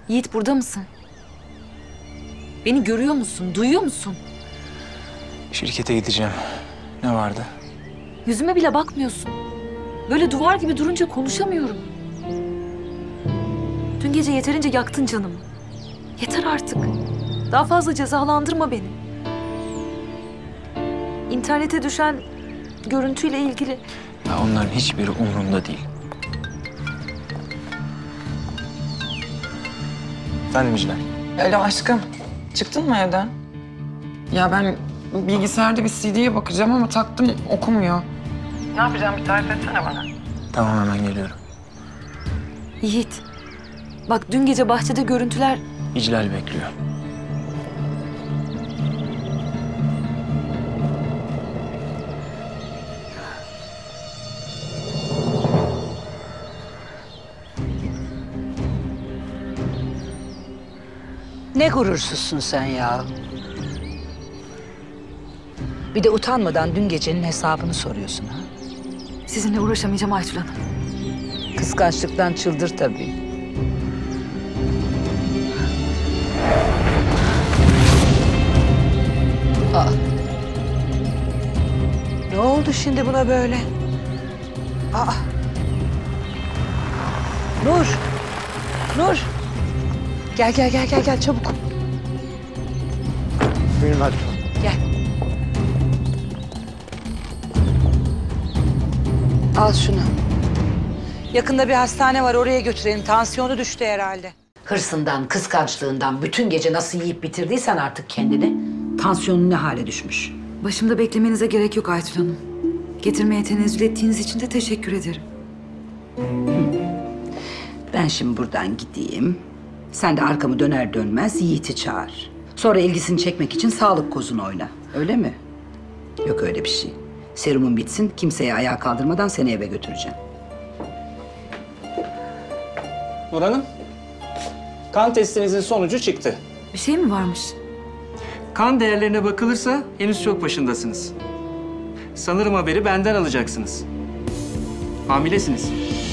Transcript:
Yiğit burada mısın? Beni görüyor musun? Duyuyor musun? Şirkete gideceğim. Ne vardı? Yüzüme bile bakmıyorsun. Böyle duvar gibi durunca konuşamıyorum. Dün gece yeterince yaktın canımı. Yeter artık. Daha fazla cezalandırma beni. İnternete düşen görüntüyle ilgili... Ya onların hiçbiri umurumda değil. Efendim İclal? Alo aşkım, çıktın mı evden? Ya ben bilgisayarda bir CD'ye bakacağım ama taktım okumuyor. Ne yapacağım bir tarif etsene bana. Tamam hemen geliyorum. Yiğit, bak dün gece bahçede görüntüler... İclal bekliyor. Ne gurursuzsun sen ya. Bir de utanmadan dün gecenin hesabını soruyorsun ha. Sizinle uğraşamayacağım Aytül Hanım. Kıskançlıktan çıldır tabii. Aa. Ne oldu şimdi buna böyle? Aa. Nur. Nur. Gel çabuk. Buyurun hadi. Gel. Al şunu. Yakında bir hastane var, oraya götürelim. Tansiyonu düştü herhalde. Hırsından, kıskançlığından bütün gece nasıl yiyip bitirdiysen artık kendini... ...tansiyonun ne hale düşmüş. Başımda beklemenize gerek yok Aytül Hanım. Getirmeye tenezzül ettiğiniz için de teşekkür ederim. Ben şimdi buradan gideyim. Sen de arkamı döner dönmez Yiğit'i çağır. Sonra ilgisini çekmek için sağlık kozunu oyna. Öyle mi? Yok öyle bir şey. Serumun bitsin, kimseye ayağa kaldırmadan seni eve götüreceğim. Nur Hanım, kan testinizin sonucu çıktı. Bir şey mi varmış? Kan değerlerine bakılırsa henüz çok başındasınız. Sanırım haberi benden alacaksınız. Hamilesiniz.